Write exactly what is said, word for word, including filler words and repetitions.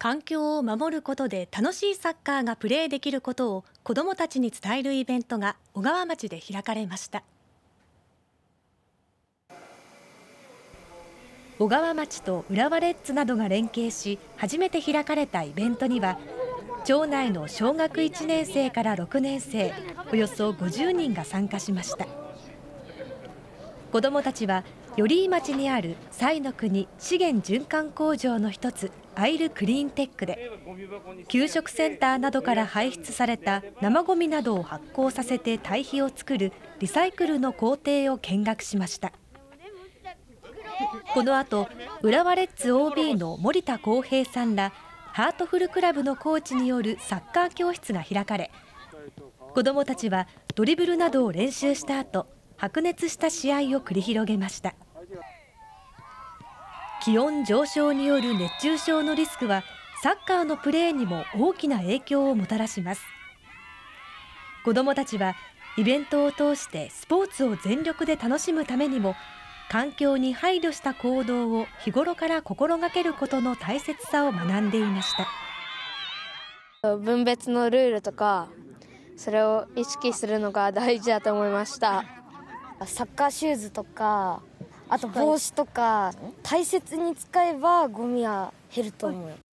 環境を守ることで楽しいサッカーがプレーできることを子どもたちに伝えるイベントが小川町で開かれました。小川町と浦和レッズなどが連携し初めて開かれたイベントには、町内の小学いちねん生からろくねん生およそごじゅうにんが参加しました。子どもたちは寄居町にある彩の国資源循環工場の一つアイルクリーンテックで、給食センターなどから排出された生ごみなどを発酵させて堆肥を作るリサイクルの工程を見学しました。この後、浦和レッズ オービー の森田康平さんらハートフルクラブのコーチによるサッカー教室が開かれ、子どもたちはドリブルなどを練習した後、白熱した試合を繰り広げました。気温上昇による熱中症のリスクはサッカーのプレーにも大きな影響をもたらします。子どもたちはイベントを通してスポーツを全力で楽しむためにも、環境に配慮した行動を日頃から心がけることの大切さを学んでいました。 分別のルールとか、それを意識するのが大事だと思いました。 サッカーシューズとか、あと帽子とか大切に使えばゴミは減ると思う。